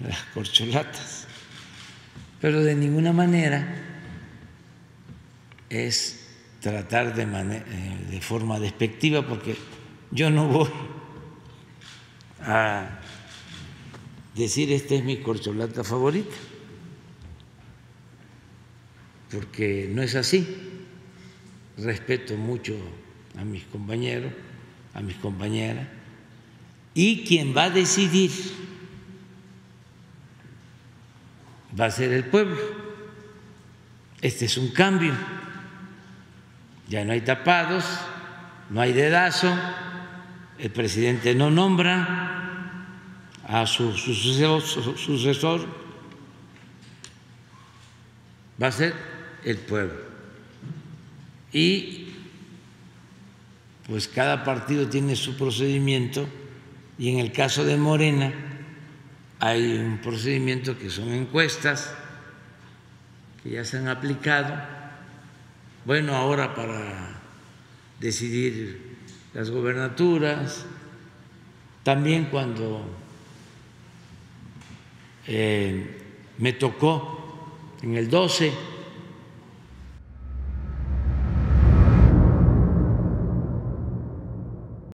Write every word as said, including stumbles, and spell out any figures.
las corcholatas, pero de ninguna manera es tratar de, de forma despectiva, porque yo no voy a decir esta es mi corcholata favorita, porque no es así. Respeto mucho a mis compañeros, a mis compañeras, y quien va a decidir va a ser el pueblo. Este es un cambio, ya no hay tapados, no hay dedazo, el presidente no nombra a su sucesor, su sucesor, va a ser el pueblo. Y pues cada partido tiene su procedimiento, y en el caso de Morena hay un procedimiento que son encuestas que ya se han aplicado. Bueno, ahora para decidir las gobernaturas, también cuando eh, me tocó en el doce